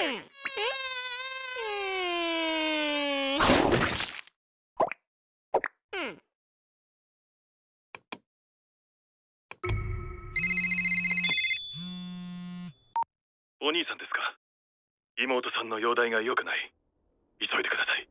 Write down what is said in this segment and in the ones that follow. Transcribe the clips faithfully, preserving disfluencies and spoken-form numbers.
お兄さんですか？妹さんの容体が良くない。急いでください。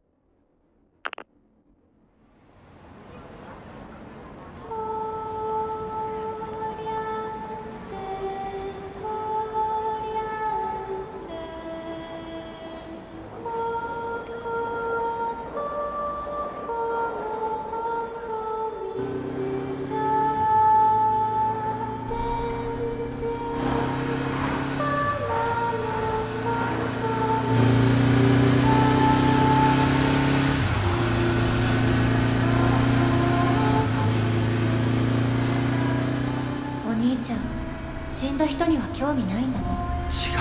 死んだ人には興味ないんだね。 違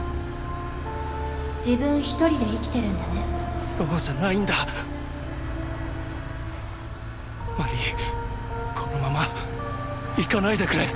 う。自分一人で生きてるんだね。 そうじゃないんだ。マリー、このまま行かないでくれ。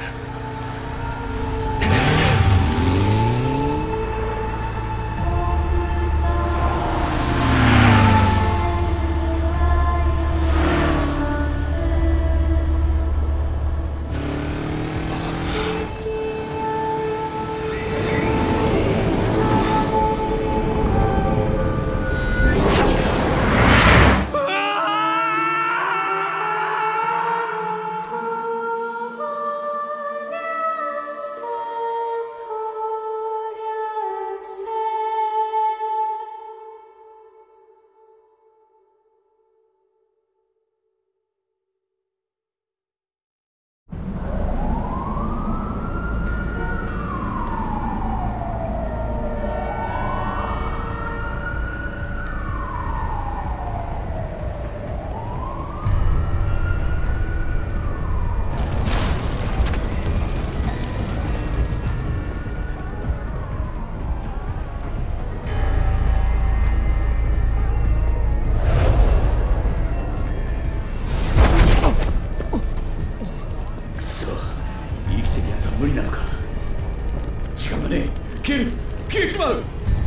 無理なのか。時間がねえ。消える消えちまう。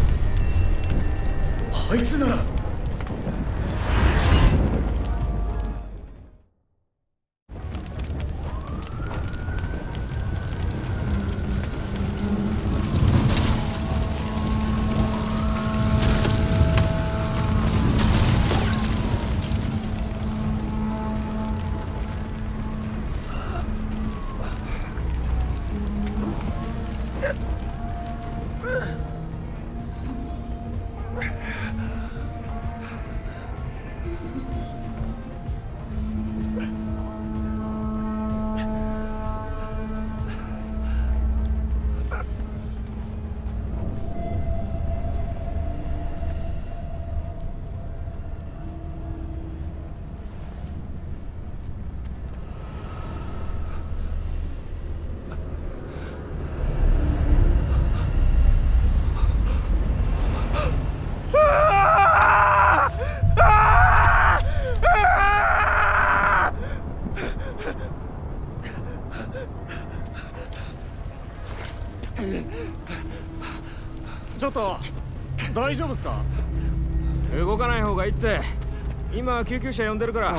あいつならちょっと大丈夫っすか？ 動かない方がいいって。今救急車呼んでるから。あ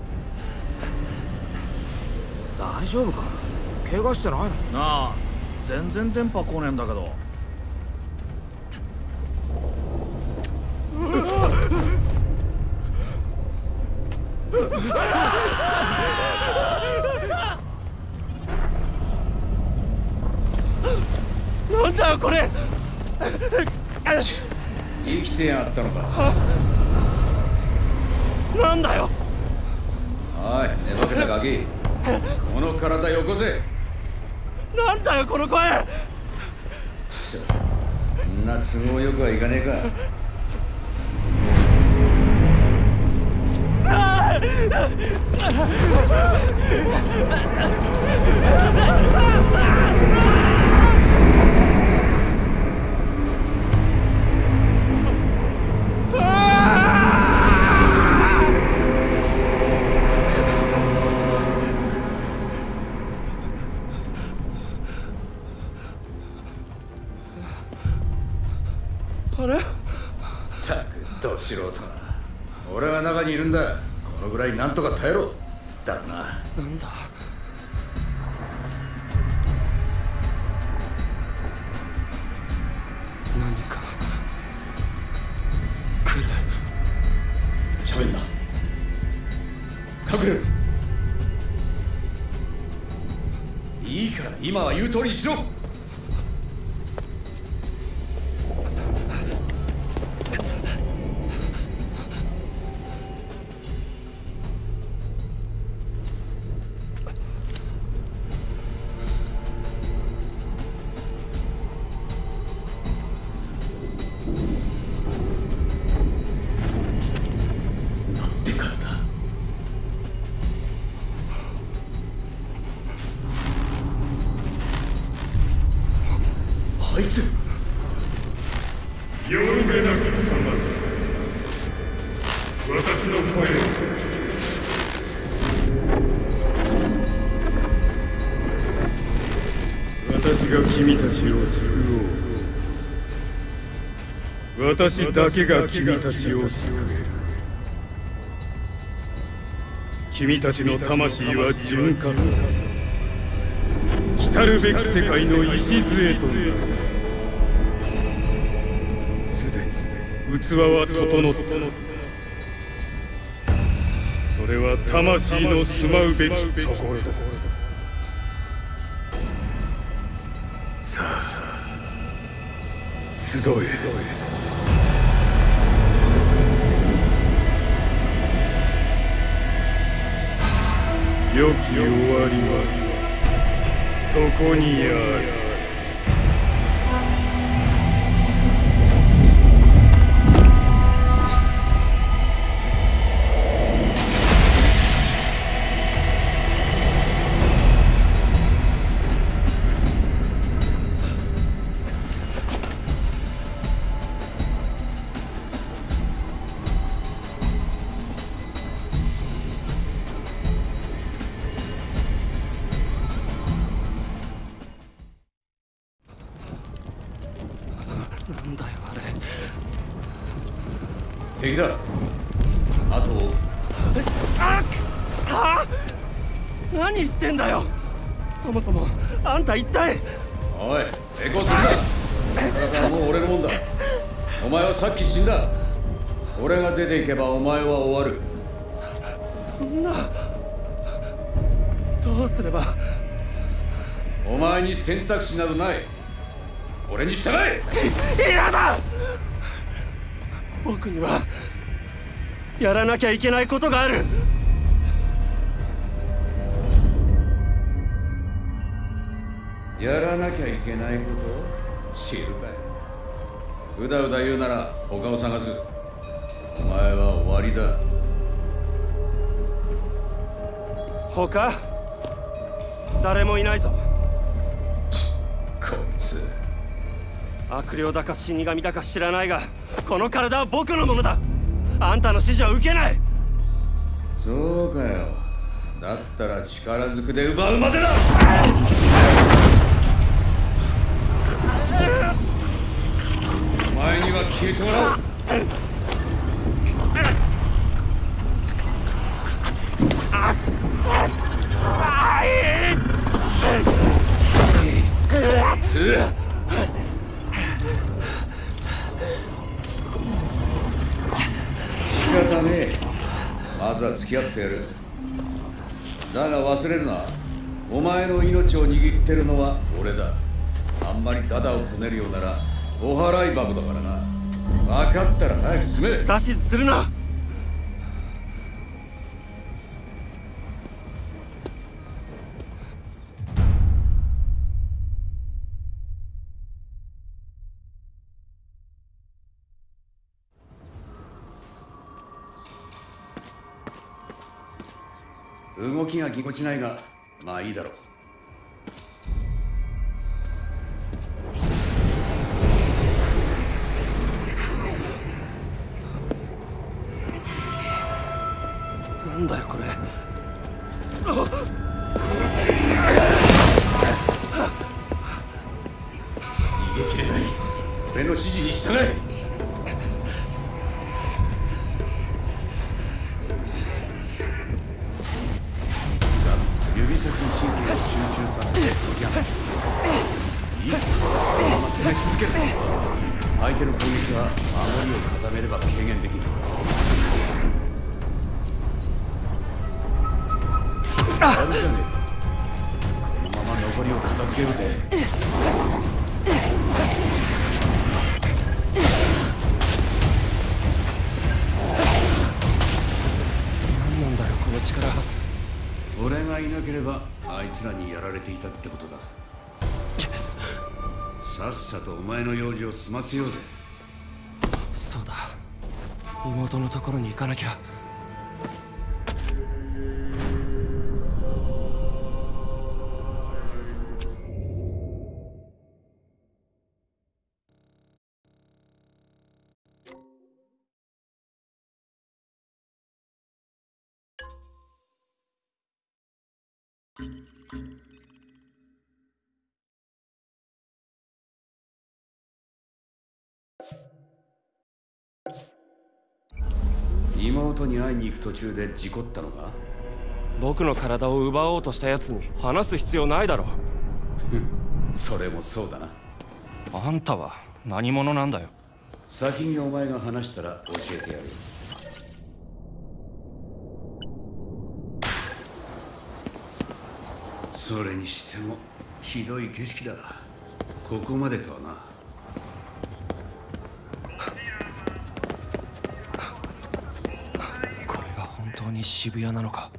あ、大丈夫か？怪我してないの？なあ、全然電波来ねえんだけど。 なんだよこれ。 生きてやがったのか。 なんだよ。 おい、寝ぼけたガキ、この体よこせ。 なんだよこの声。 くそ、そんな都合よくはいかねえか。 あれ？ たくど素人な。俺は中にいるんだ。このぐらいなんとか耐えろ。だろな。 なんだ？何か来る。 喋んな。隠れる。いいから今は言う通りにしろ。あいつ夜目なき魂、私の声を私が君たちを救おう。私だけが君たちを救える。君たちの魂は純化され、来るべき世界の礎となる。すでに器は整った。それは魂の住まうべきところだ。さあ集え。良き終わりはそこにある。 なんだよあれ。 敵だ。あとあっは何言ってんだよ。そもそもあんた一体。 おい抵抗するな。体はもう俺のもんだ。お前はさっき死んだ。俺が出ていけばお前は終わる。 そんな。どうすれば。 お前に選択肢などない。俺に従え。 嫌だ。僕にはやらなきゃいけないことがある。 やらなきゃいけないこと知るかい。うだうだ言うなら他を探す。お前は終わりだ。 他誰もいないぞ。 こいつ悪霊だか死神だか知らないが、この体は僕のものだ。あんたの指示は受けない。 そうかよ。だったら力ずくで奪うまでだ。お前には消えてもらう。つ仕方ねえ。まずは付き合ってやる。だが忘れるな。お前の命を握ってるのは俺だ。あんまりダダをこねるようならお払い箱だからな。分かったら早く進め。 指図するな。 動きがぎこちないが、まあいいだろう。 なんだよこれ。 逃げきれない。俺の指示に従え。 相手の攻撃は守りを固めれば軽減できる。あるじゃねえか。このまま残りを片付けようぜ。 何なんだよこの力。 俺がいなければあいつらにやられていたってことだ。さっさとお前の用事を済ませようぜ。 そうだ、妹のところに行かなきゃ。 妹に会いに行く途中で事故ったのか？ 僕の体を奪おうとしたやつに話す必要ないだろ。 それもそうだな。 あんたは何者なんだよ。 先にお前が話したら教えてやる。それにしてもひどい景色だ。ここまでとはな。 これが本当に渋谷なのか。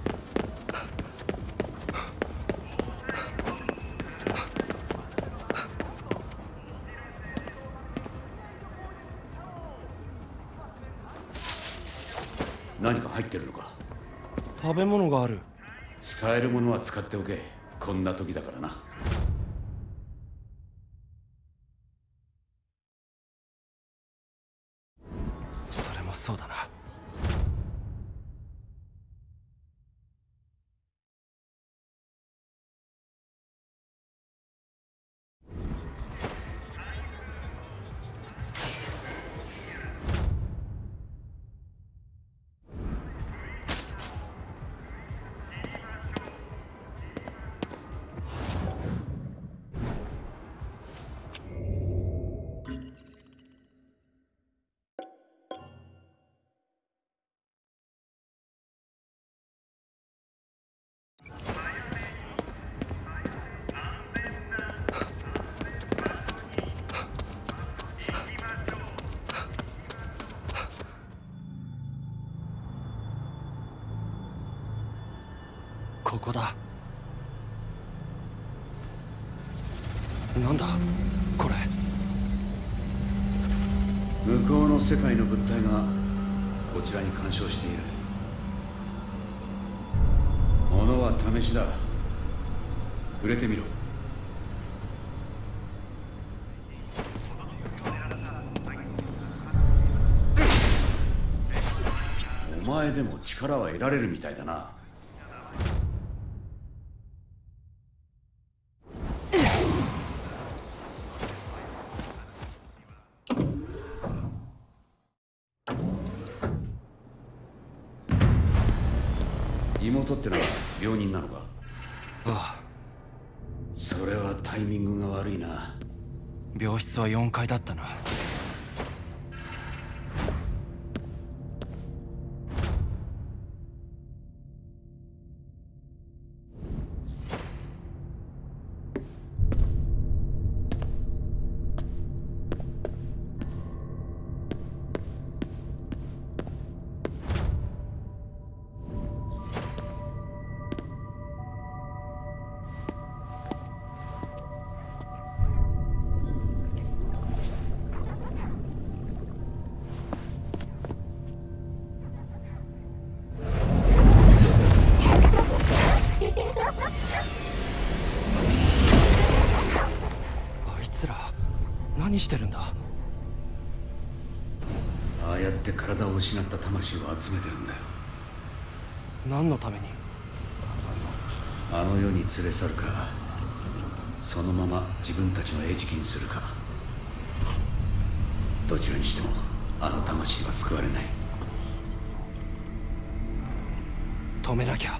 何か入ってるのか？ 食べ物がある。 使えるものは使っておけ。こんな時だからな。 それもそうだな。ここだ。なんだこれ。 向こうの世界の物体がこちらに干渉している。物は試しだ。触れてみろ。お前でも力は得られるみたいだな。妹ってのは病人なのか？ ああ、 それはタイミングが悪いな。 病室はよんかいだったな。何してるんだ？ ああやって体を失った魂を集めてるんだよ。 何のために？ あの世に連れ去るか、そのまま自分たちの餌食にするか。どちらにしてもあの魂は救われない。 止めなきゃ。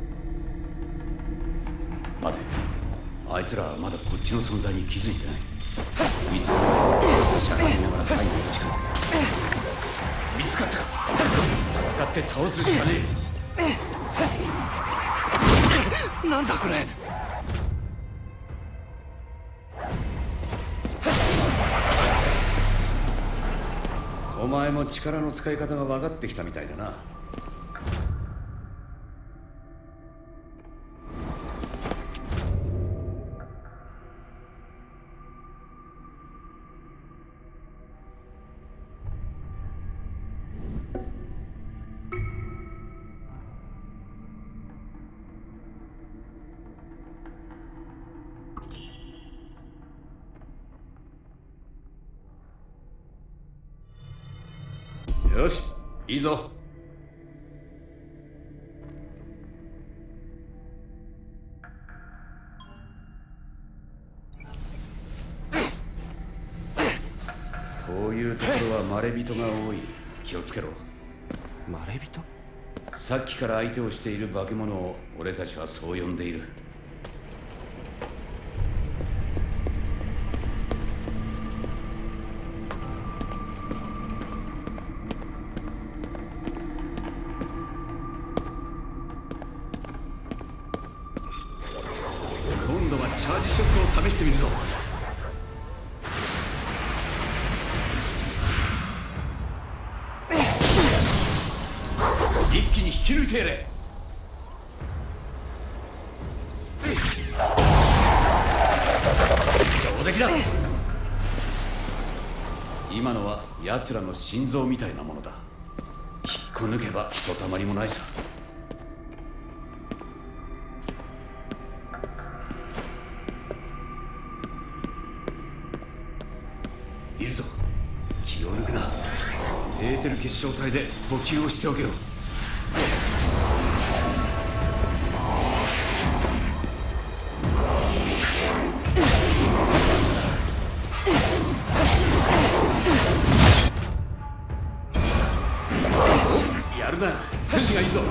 待て、あいつらはまだこっちの存在に気づいてない。 見つかる前にしゃがみながら背後に近づけ。見つかったか。戦って倒すしかねえ。なんだこれ。 お前も力の使い方が分かってきたみたいだな。よし、いいぞ。こういうところはまれびとが多い。気をつけろ。 まれびと？ さっきから相手をしている化け物を俺たちはそう呼んでいる。今度はチャージショットを試してみるぞ。一気に引き抜いてやれ。上出来だ。今のは奴らの心臓みたいなものだ。引っこ抜けばひとたまりもないさ。いるぞ。気を抜くな。エーテル結晶体で補給をしておけよ。お、やるな。筋がいいぞ。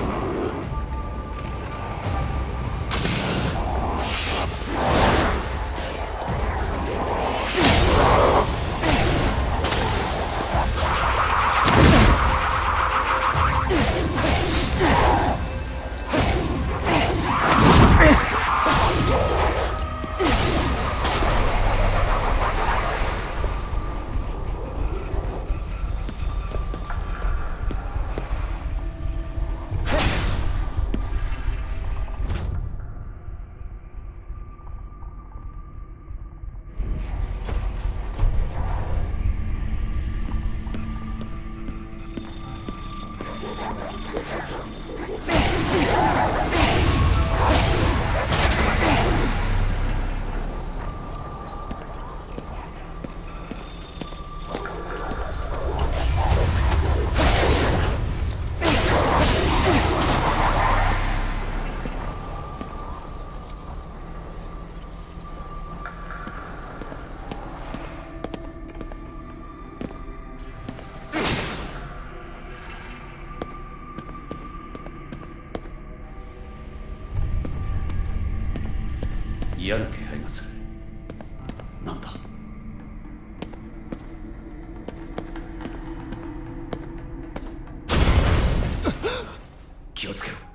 嫌な気配がする。なんだ。気をつけろ。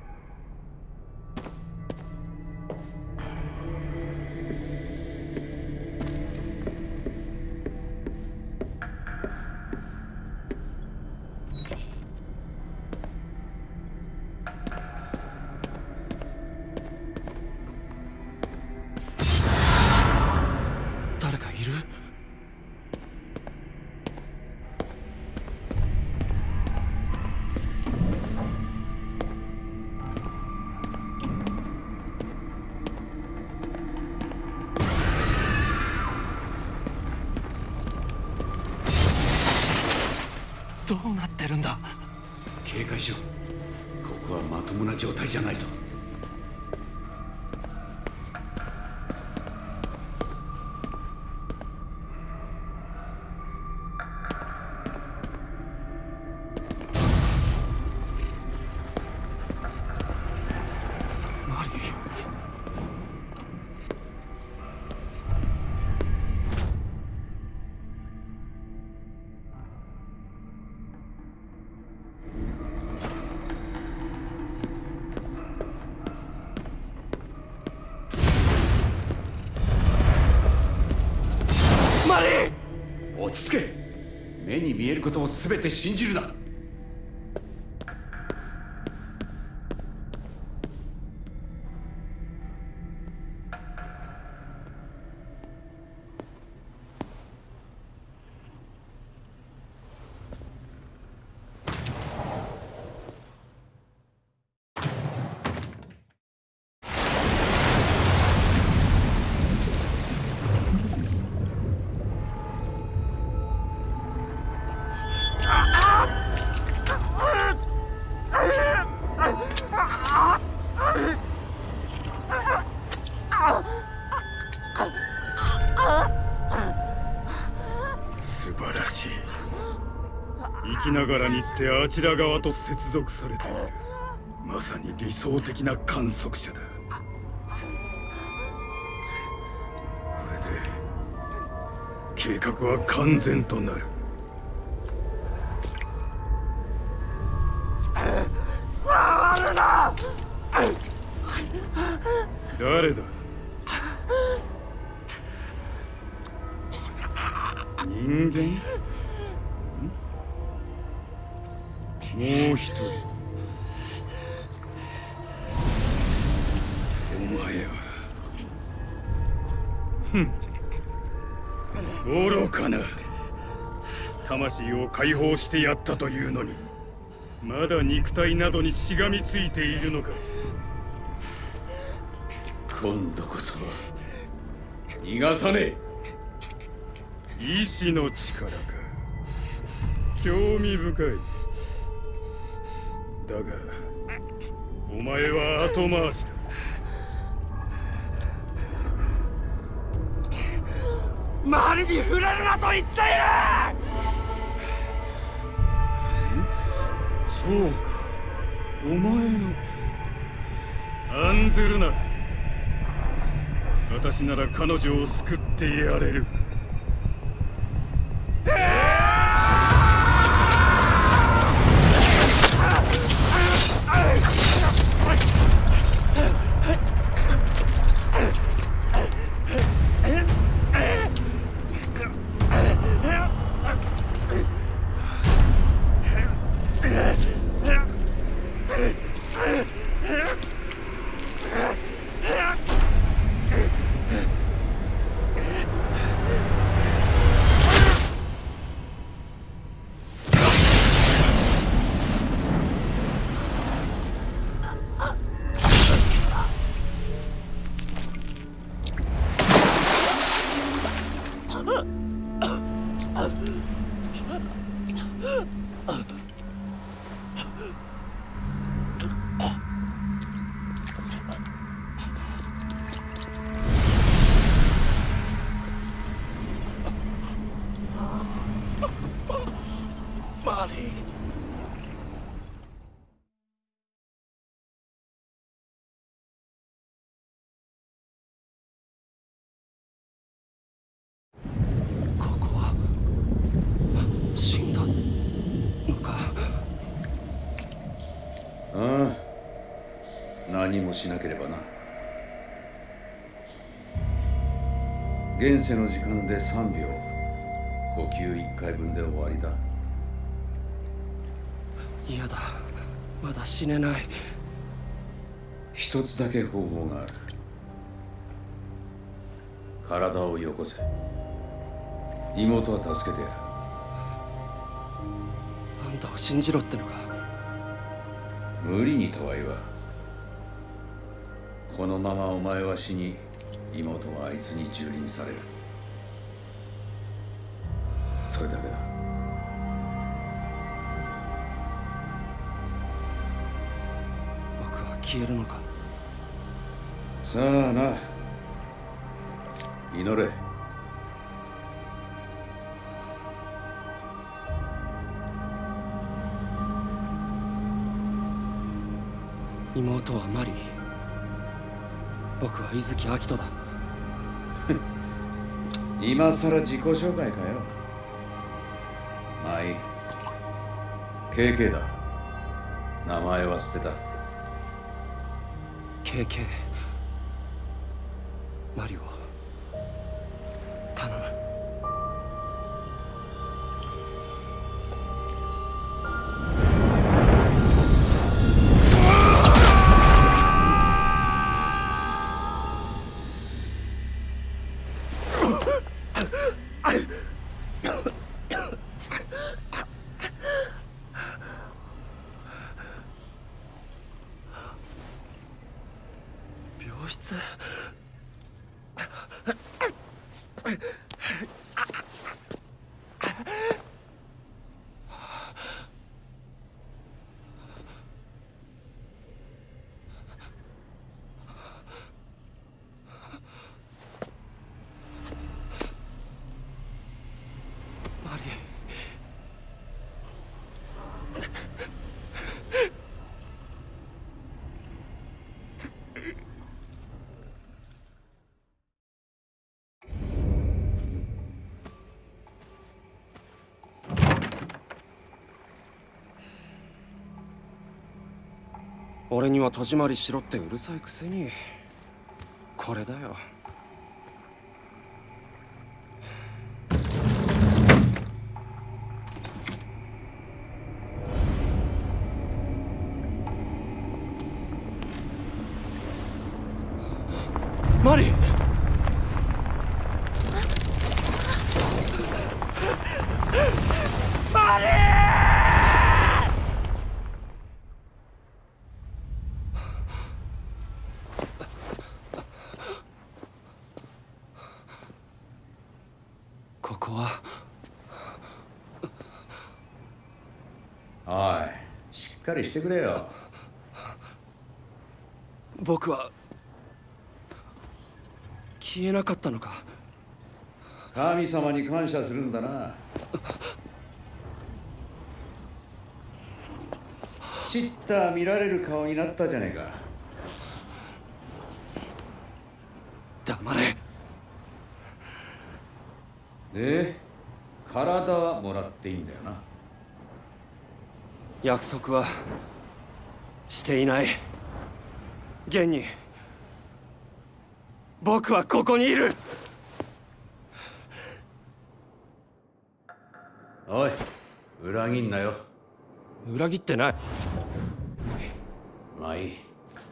どうなってるんだ。 警戒しろ。ここはまともな状態じゃないぞ。 マリー。 マリー。 落ち着け。目に見えることを全て信じるな。 素晴らしい。生きながらにしてあちら側と接続されている。まさに理想的な観測者だ。これで計画は完全となる。 触るな。 誰だ？人間？もう一人。お前はふん愚かな。魂を解放してやったというのにまだ肉体などにしがみついているのか。 今度こそ逃がさねえ。 意志の力か。興味深い。だがお前は後回しだ。 周りに触れるなと言っている。 そうか、お前の案ずるな。私なら彼女を救ってやれる。 マリー。ここは死んだのか。 ああ、何もしなければな。現世の時間でさんびょう、呼吸いっかいぶんで終わりだ。 嫌だ、まだ死ねない。 一つだけ方法がある。体をよこせ。妹は助けてやる。 あんたを信じろってのか。 無理にとは言わん。このままお前は死に、妹はあいつに蹂躙される。それだけだ。 僕は消えるのか。 さあな、祈れ。 妹はマリー、僕は伊月明人だ。 今さら自己紹介かよ。まあいい。ケーケー だ。名前は捨てた。 ケーケー、マリを頼む。 病室。マリー。俺には戸締まりしろってうるさいくせに。これだよ。マリー。マリー。ここは。 おい、しっかりしてくれよ。 僕は消えなかったのか。 神様に感謝するんだな。ちった見られる顔になったじゃねえか。 黙れ。 で、体はもらっていいんだよな。 約束はしていない。現に僕はここにいる。 おい、裏切んなよ。 裏切ってない。 まあいい。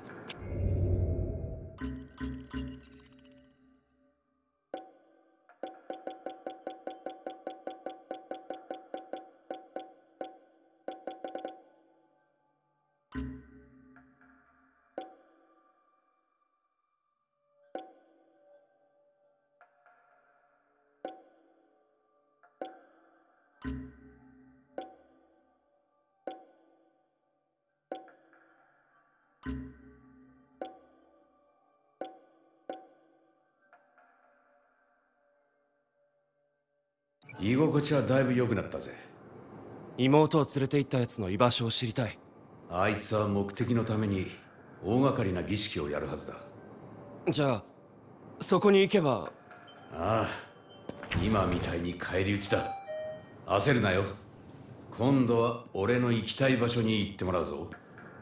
居心地はだいぶ良くなったぜ。 妹を連れて行ったやつの居場所を知りたい。 あいつは目的のために大掛かりな儀式をやるはずだ。 じゃあそこに行けば。 ああ、今みたいに返り討ちだ。焦るなよ。今度は俺の行きたい場所に行ってもらうぞ。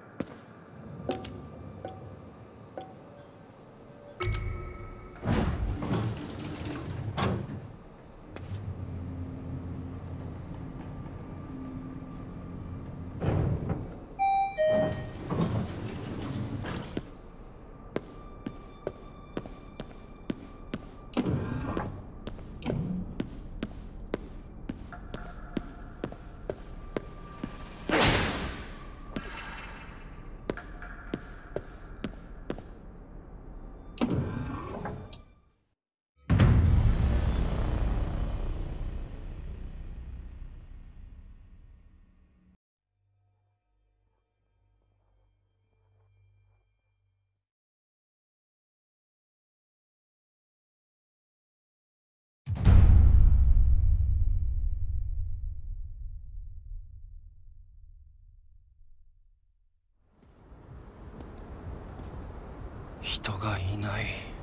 人がいない。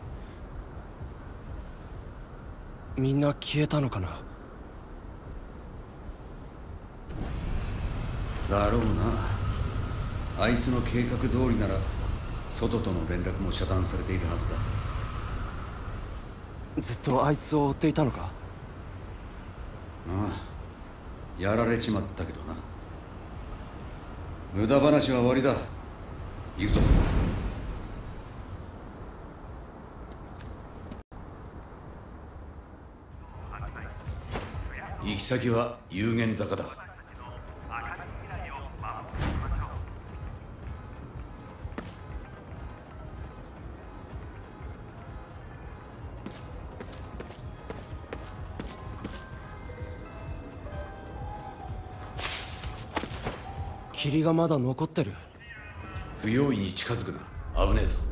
みんな消えたのかな。 だろうな。あいつの計画通りなら外との連絡も遮断されているはずだ。 ずっとあいつを追っていたのか。 ああ、やられちまったけどな。無駄話は終わりだ。行くぞ。 行き先は有限坂だ。 霧がまだ残ってる。 不用意に近づくな、危ねえぞ。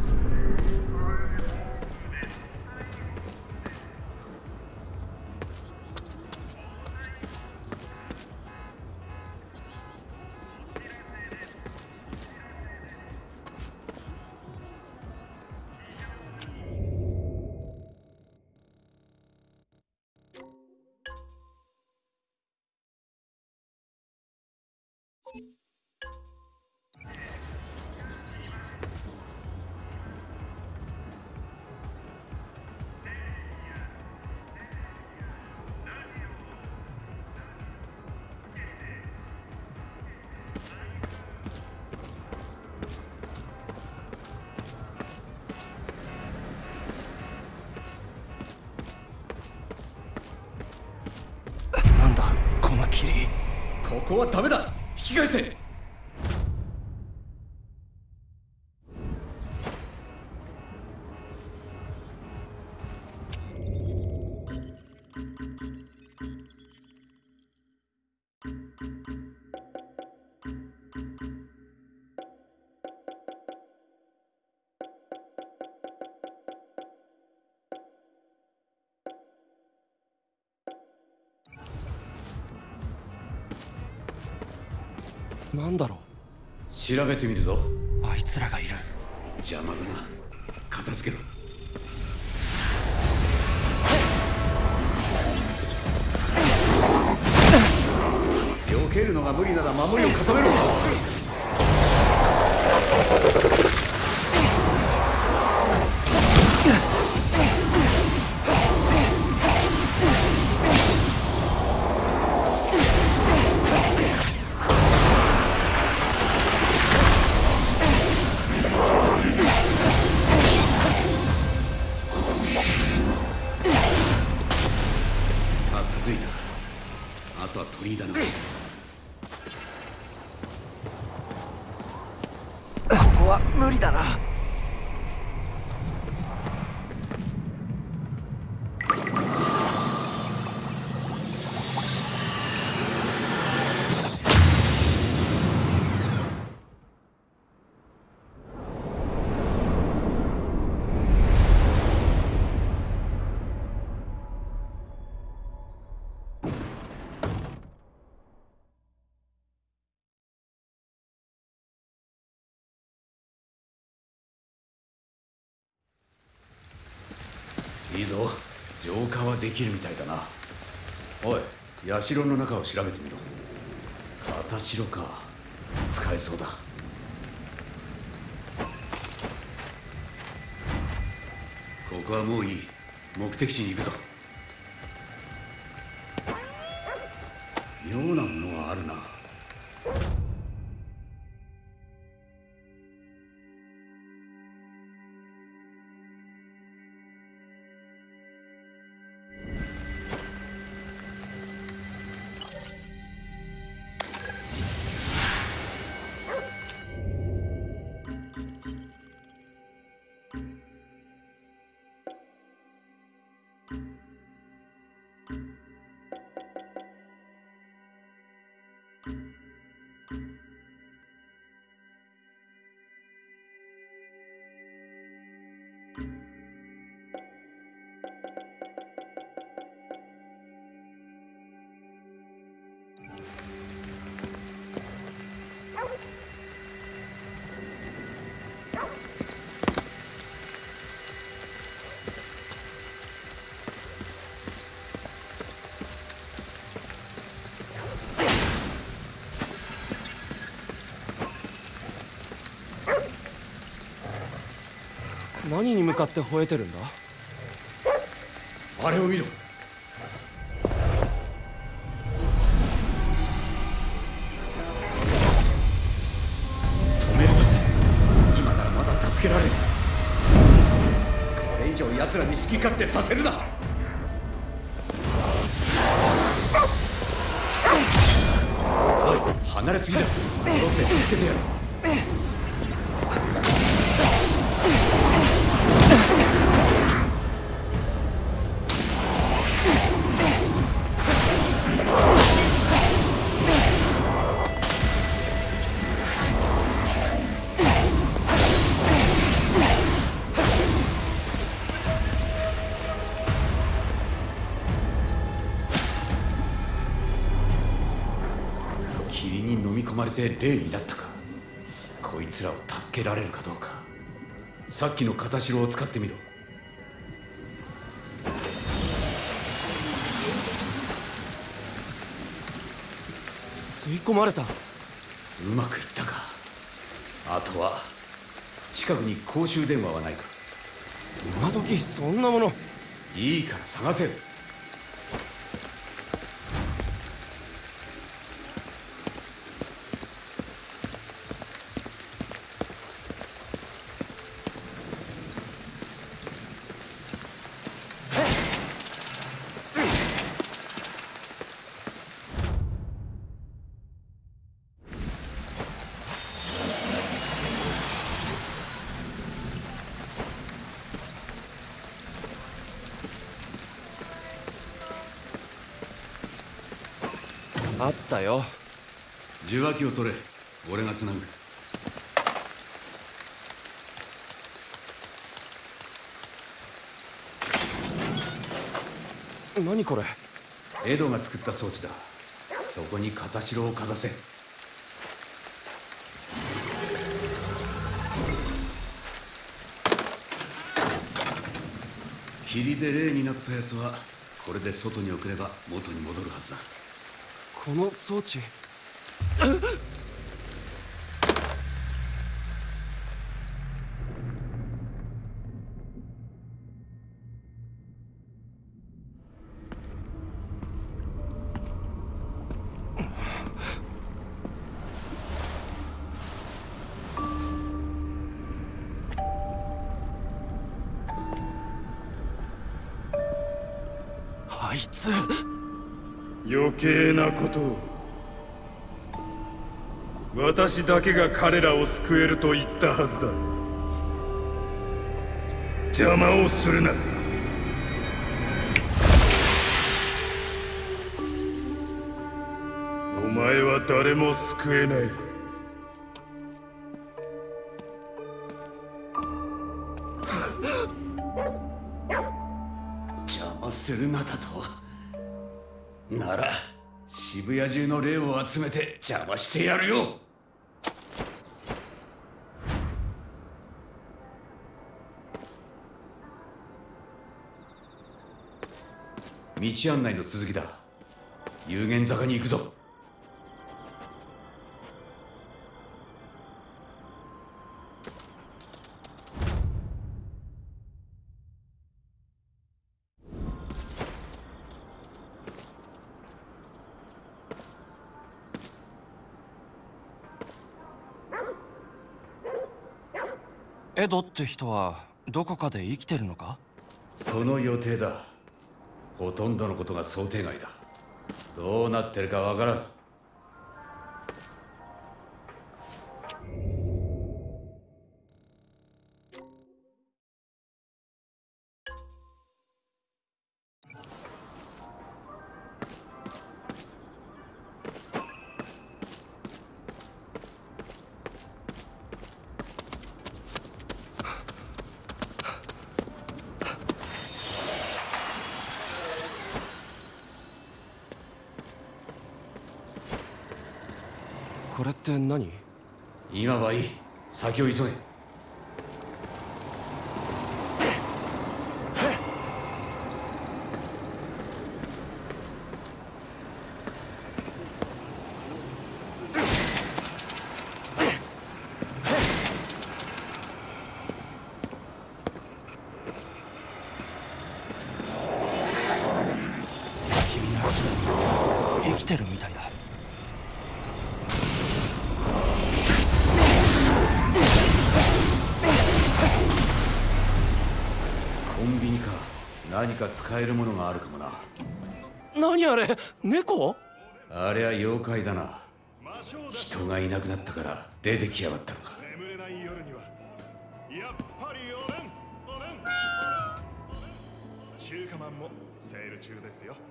なんだこの霧。 ここはダメだ、引き返せ。 なんだろう。 調べてみるぞ。 あいつらがいる。 邪魔だな、片付けろ。避けるのが無理なら守りを固めろ。あとは鳥居だな。 ここは無理だな。 いいぞ、浄化はできるみたいだな。おい、社の中を調べてみろ。片城か、使えそうだ。ここはもういい、目的地に行くぞ。妙なものがあるな。 何に向かって吠えてるんだ。 あれを見ろ。止めるぞ。今ならまだ助けられる。これ以上奴らに好き勝手させるな。 離れすぎだ。戻って助けてやる。霧に飲み込まれて霊になったか。こいつらを助けられるかどうか。さっきの片白を使ってみろ。 吸い込まれた。うまくいったか。あとは近くに公衆電話はないか。 今時そんなもの。 いいから探せ。 あったよ。 受話器を取れ。俺がつなぐ。 何これ。 エドが作った装置だ。そこに片白をかざせ。霧で霊になったやつはこれで外に送れば元に戻るはずだ。 この装置。あいつ。 余計なことを。私だけが彼らを救えると言ったはずだ。邪魔をするな。お前は誰も救えない。 邪魔するなだと。なら渋谷中の霊を集めて邪魔してやるよ。道案内の続きだ。有限坂に行くぞ。 エドって人はどこかで生きてるのか？ その予定だ。ほとんどのことが想定外だ。どうなってるかわからん。 これって何？ 今はいい。先を急げ。 君が生きてるみたいだ。 コンビニか。何か使えるものがあるかもな。 何あれ、猫？ ありゃ妖怪だな。 人がいなくなったから出てきやがったのか。 眠れない夜にはやっぱりおでんおでん中華まんもセール中ですよ。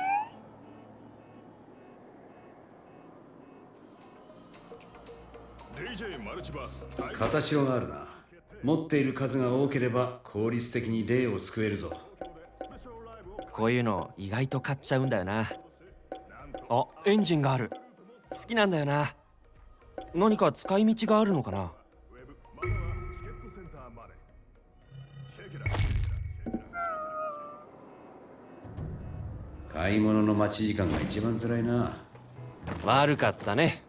ディージェー マルチバース片白があるな。持っている数が多ければ効率的に霊を救えるぞ。 こういうの意外と買っちゃうんだよな。あ、エンジンがある。好きなんだよな。何か使い道があるのかな。 買い物の待ち時間が一番辛いな。 悪かったね。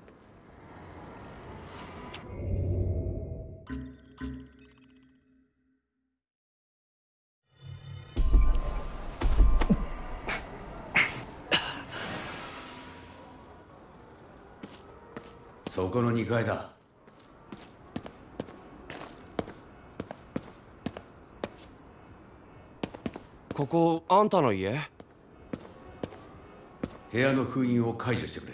そこのにかいだ。 ここあんたの家？ 部屋の封印を解除してくれ。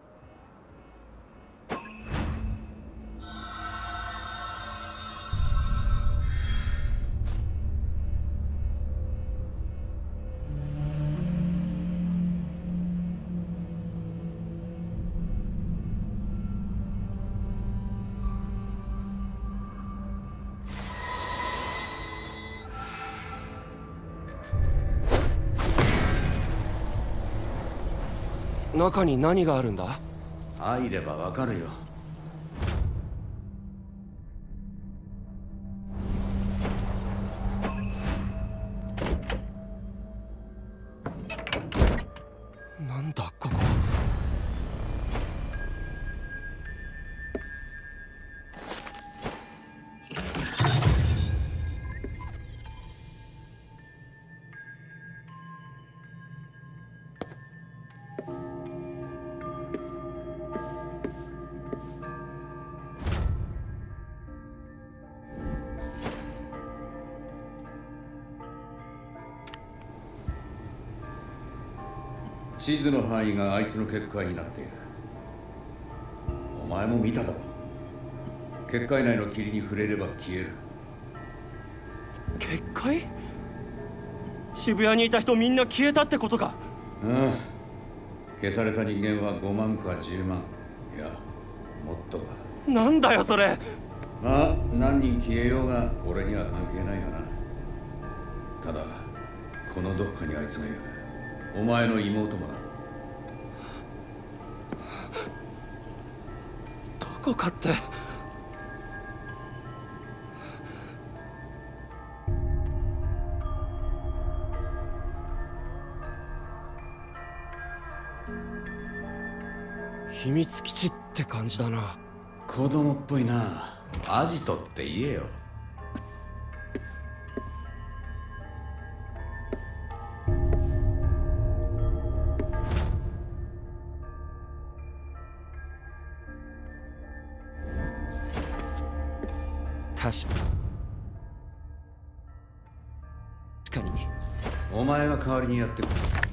中に何があるんだ？ 入ればわかるよ。 なんだここ。 地図の範囲があいつの結界になっている。お前も見ただろ。結界内の霧に触れれば消える。 結界？渋谷にいた人みんな消えたってことか。 うん。消された人間はごまんかじゅうまん、いやもっとだ。 なんだよそれ。 まあ何人消えようが俺には関係ないがな。ただこのどこかにあいつがいる。お前の妹もな。 どこかって。秘密基地って感じだな。 子供っぽいな。アジトって言えよ。 確かに。 お前が代わりにやって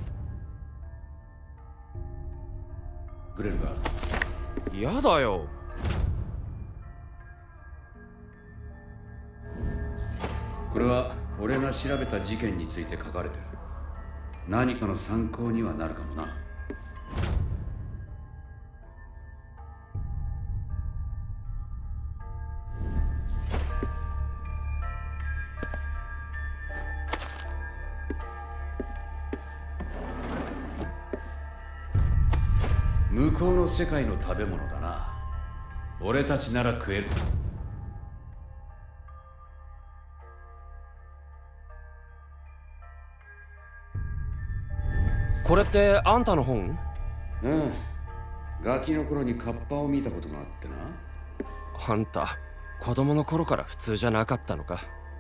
くれるか。 やだよ。 これは俺が調べた事件について書かれてる。何かの参考にはなるかもな。向こうの世界の食べ物だな。俺たちなら食える。 これってあんたの本？ うん。ガキの頃にカッパを見たことがあってな。 あんた子供の頃から普通じゃなかったのか。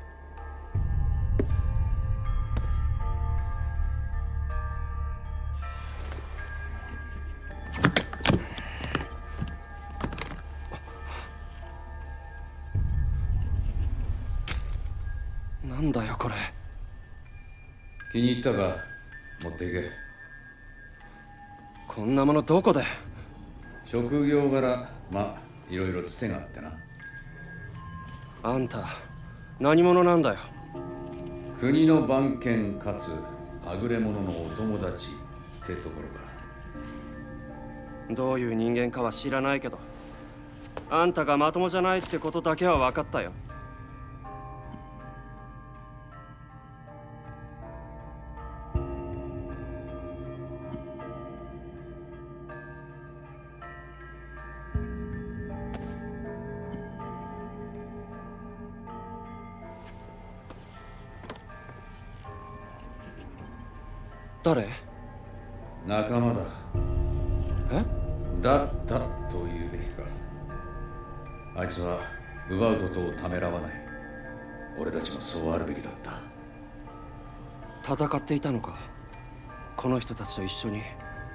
なんだよこれ。 気に入ったか。持っていけ。 こんなものどこで。 職業柄、まあいろいろつてがあってな。 あんた何者なんだよ。 国の番犬かつはぐれ者のお友達ってところが。 どういう人間かは知らないけど、あんたがまともじゃないってことだけは分かったよ。誰？ 仲間だ。 え？ だったと言うべきか。あいつは奪うことをためらわない。俺たちもそうあるべきだった。 戦っていたのか、この人たちと一緒に。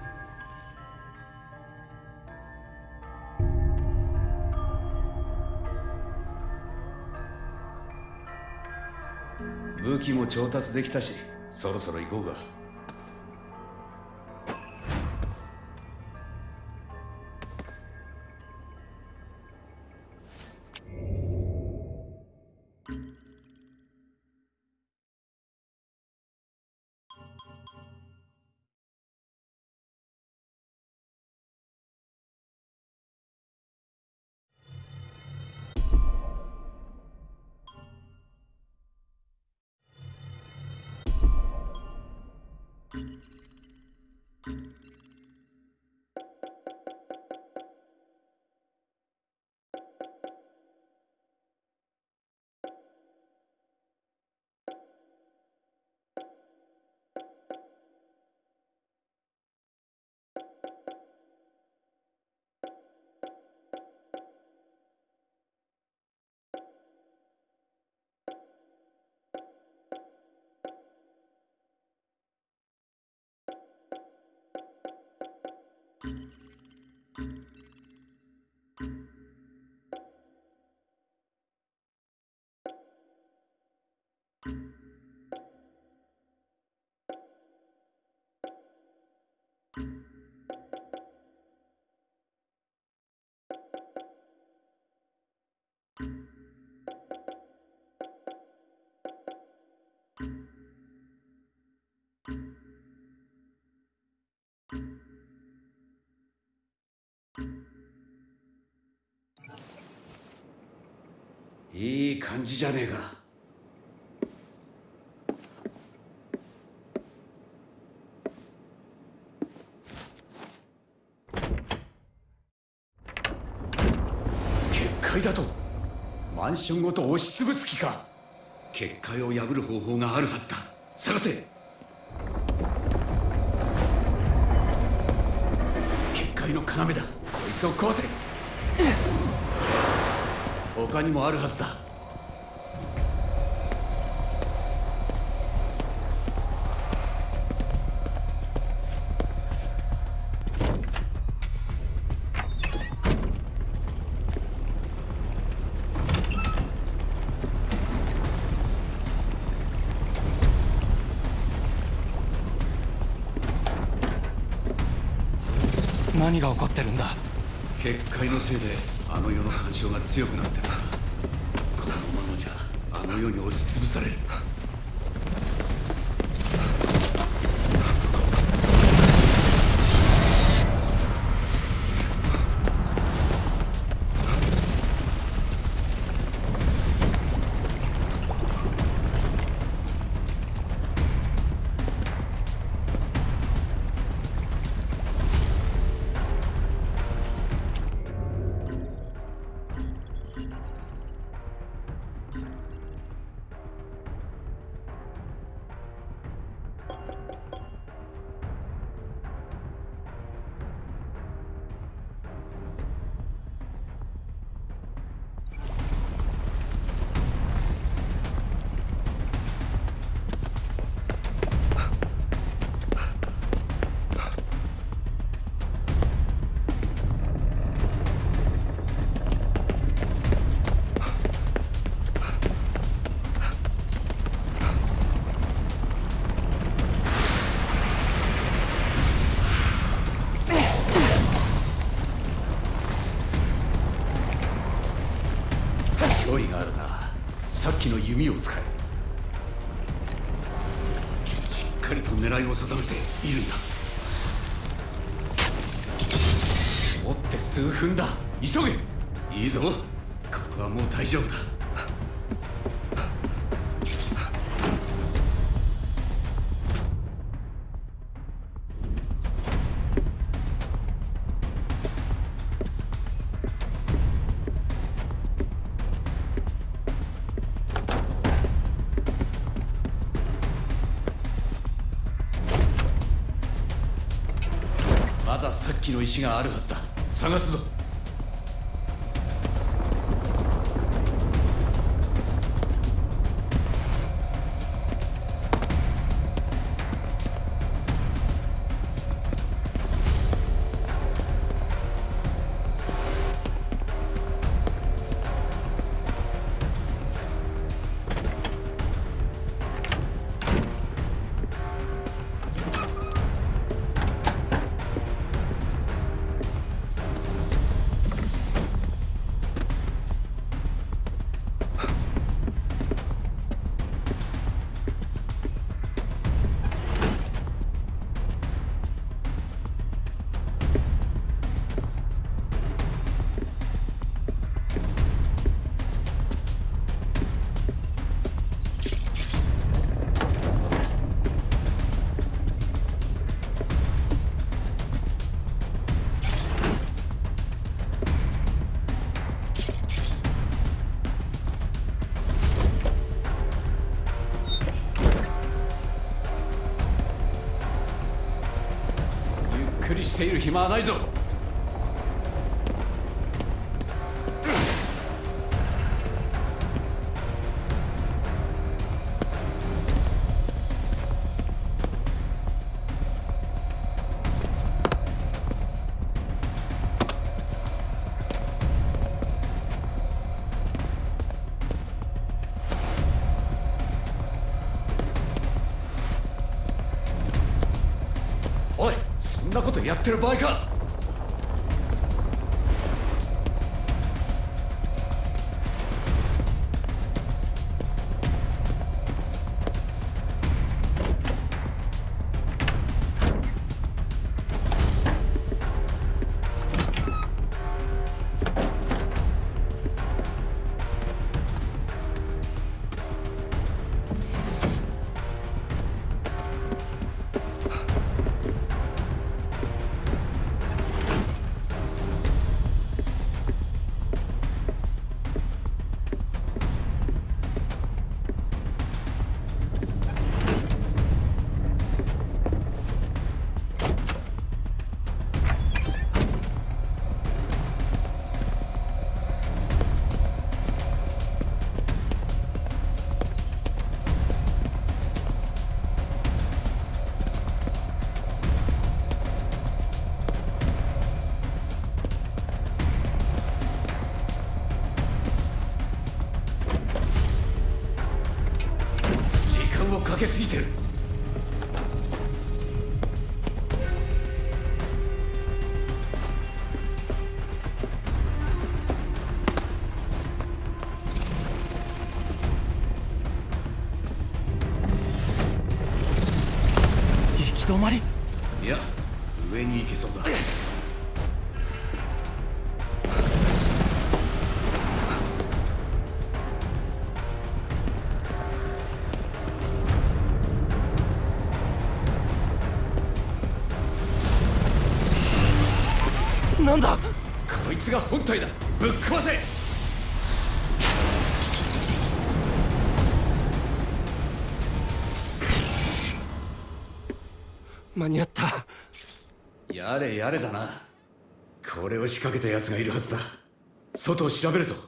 武器も調達できたし、そろそろ行こうか。いい感じじゃねえか。結界だとマンションごと押しつぶす気か。結界を破る方法があるはずだ。探せ。結界の要だ。こいつを壊せ。他にもあるはずだ。 何が起こってるんだ。 結界のせいであの世の干渉が強くなってる。このままじゃあの世に押しつぶされる。 きの弓を使え。しっかりと狙いを定めているんだ。持って数分だ。急げ。いいぞ、ここはもう大丈夫だ。まださっきの石があるはずだ。探すぞ。ゆっくりしている暇はないぞ。おい、そんなことやってる場合か。かけすぎてる。 行き止まり？ いや、上に行けそうだ。 なんだ？ こいつが本体だ。ぶっ壊せ。 間に合った。 やれやれだな。これを仕掛けた奴がいるはずだ。外を調べるぞ。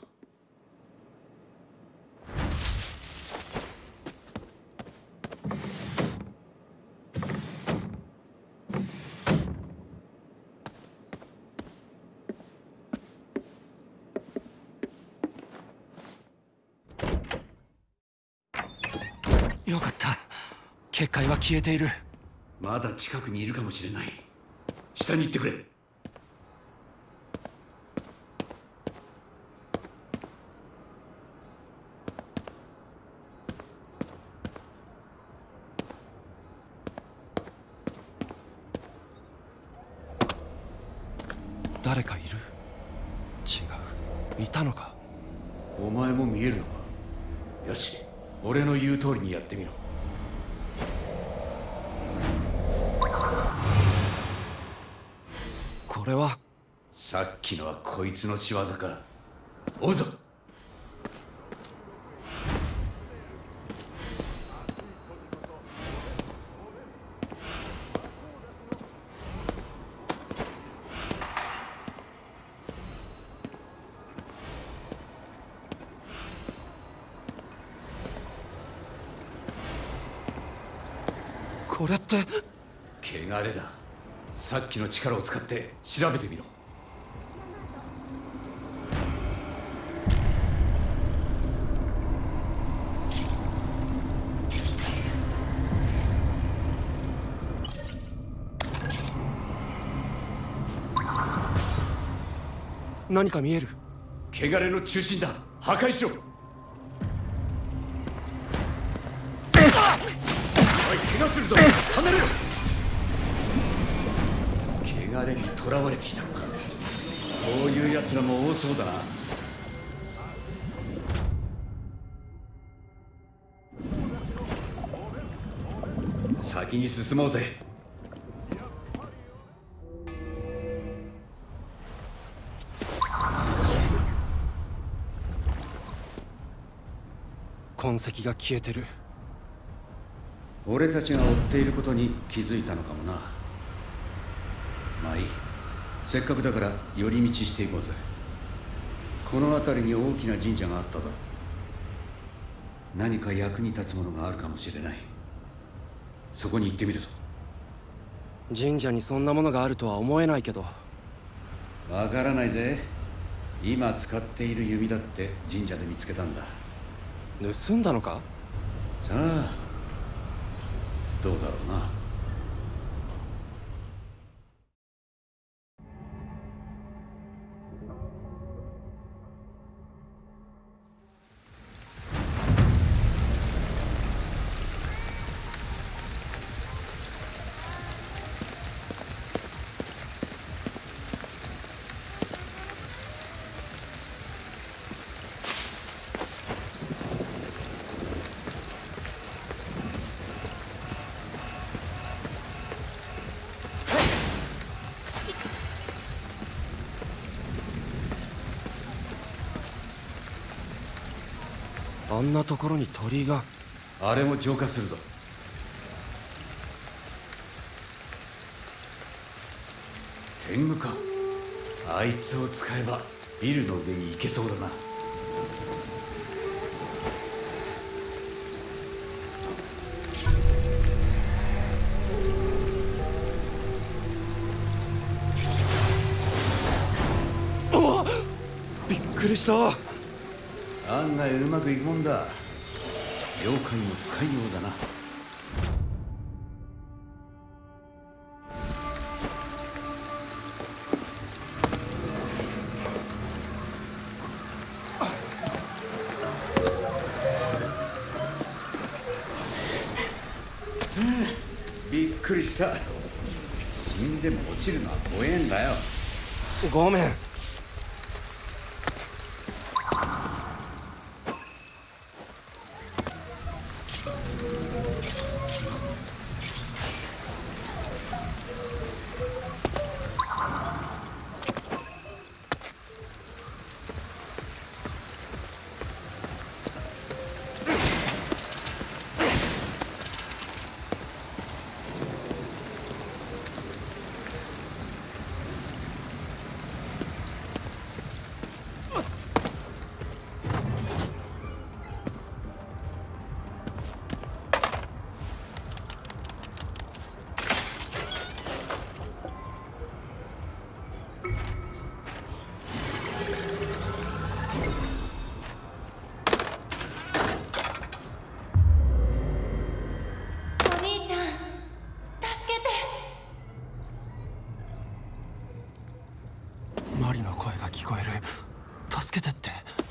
よかった。結界は消えている。 まだ近くにいるかもしれない。下に行ってくれ。 誰かいる？違う、いたのか。 お前も見えるのか。よし、俺の言う通りにやってみろ。 これはさっきのはこいつの仕業か。追うぞ。 これって汚れだ。さっきの力を使って調べてみろ。 何か見える。 汚れの中心だ。破壊しろ。おい、怪我するぞ。離れろ。汚れに囚われていたのか。こういう奴らも多そうだな。先に進もうぜ。 痕跡が消えてる。 俺たちが追っていることに気づいたのかもな。まあいい。せっかくだから寄り道していこうぜ。この辺りに大きな神社があっただろう。何か役に立つものがあるかもしれない。そこに行ってみるぞ。 神社にそんなものがあるとは思えないけど。 わからないぜ。今使っている弓だって神社で見つけたんだ。 盗んだのか？ さあ、どうだろうな。 あんなところに鳥居が。 あれも浄化するぞ。天狗か。あいつを使えばビルの上に行けそうだな。 おっ、びっくりした。 案外うまくいくもんだ。妖怪も使いようだな。びっくりした。死んでも落ちるのは怖えんだよ。 ごめん。マリの声が聞こえる。助けてって。